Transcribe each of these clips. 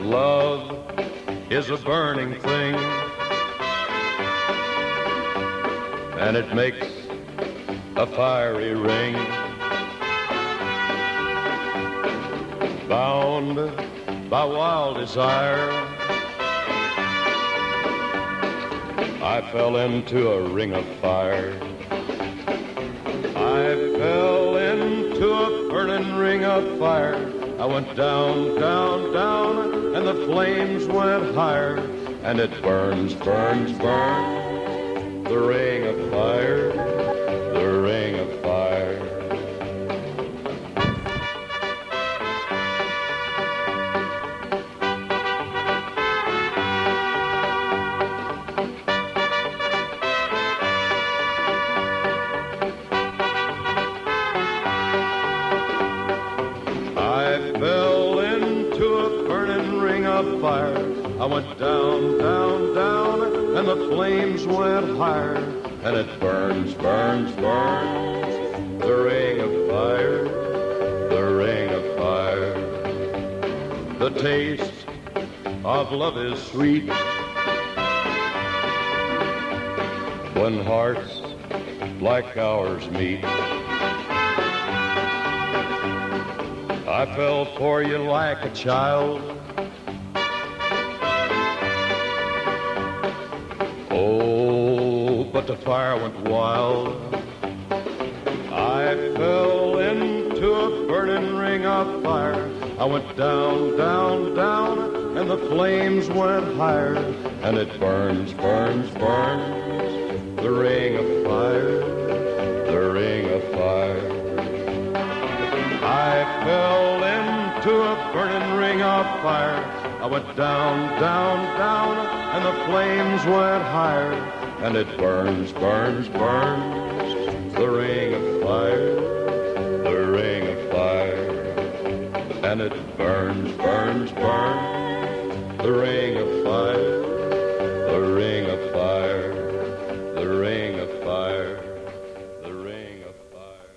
love is a burning thing, and it makes a fiery ring. Bound by wild desire, I fell into a ring of fire. I fell into a burning ring of fire. I went down, down, down, and the flames went higher. And it burns, burns, burns, the ring of fire, the ring of fire. Fire. I went down, down, down, and the flames went higher. And it burns, burns, burns, the ring of fire, the ring of fire. The taste of love is sweet when hearts like ours meet. I fell for you like a child. Oh, but the fire went wild. I fell into a burning ring of fire. I went down, down, down, and the flames went higher. And it burns, burns, burns, the ring of fire, the ring of fire. I fell into a burning ring of fire. I went down, down, down, and the flames went higher. And it burns, burns, burns, the ring of fire, the ring of fire. And it burns, burns, burns, the ring of fire, the ring of fire, the ring of fire, the ring of fire.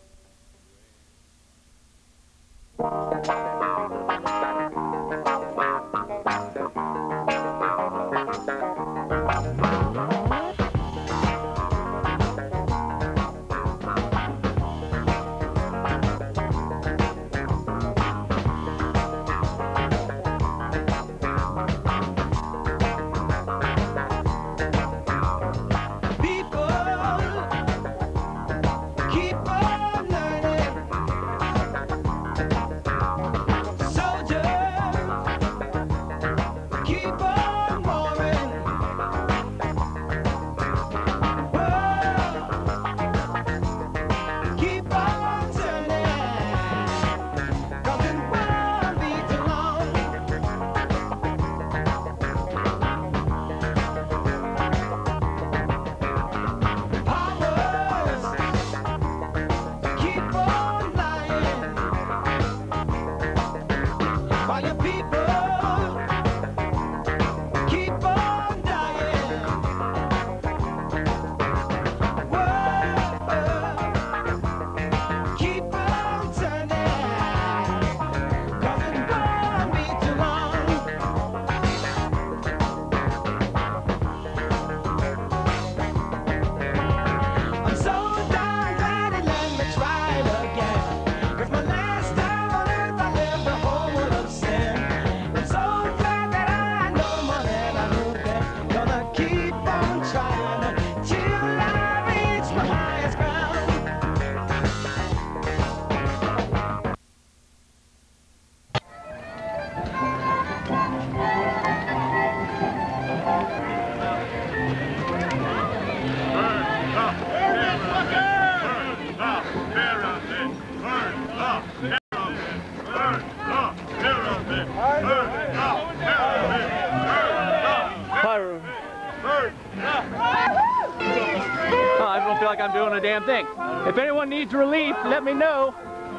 I don't feel like I'm doing a damn thing. If anyone needs relief, let me know.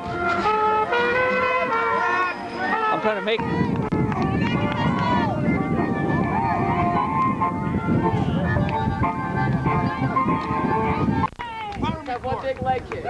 I'm trying to make... Got one big leg kick.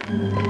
Bye.